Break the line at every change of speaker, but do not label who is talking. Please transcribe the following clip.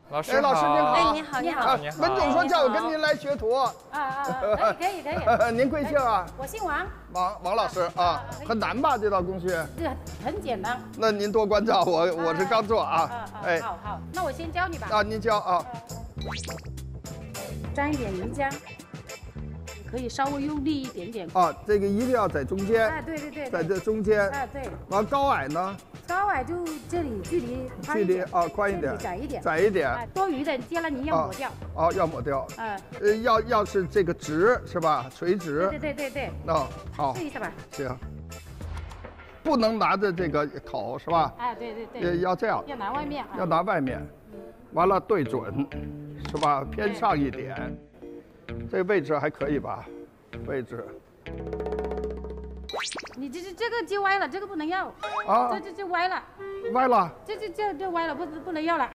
老师
哎，老师您好。
哎，你好，你好，
你好
文总说叫我跟您来学徒。
可以。
您贵姓啊？
我姓王，
王老师啊，很难吧这道工序？
这很简单。
那您多关照我，我是刚做啊。哎，
好，那我先教你吧。
啊，您教啊。
沾一点泥浆，可以稍微用力一点点。
啊，这个一定要在中间。
哎，对。
在这中间。
哎，对。
完高矮呢？
高矮就这里距离
宽一点，
窄一点。
哎，
多余的接了泥要抹掉。
哦，要抹掉。要是这个直是吧？垂直。
对。
哦，好。
试一下吧。
行。不能拿着这个口是吧？
哎，对。
要这样。
要拿外面。
要拿外面，完了对准，是吧？偏上一点，这个位置还可以吧？位置。
你这个接歪了，这个不能要。
啊。
这歪了。
歪了。
这歪了，不能要了。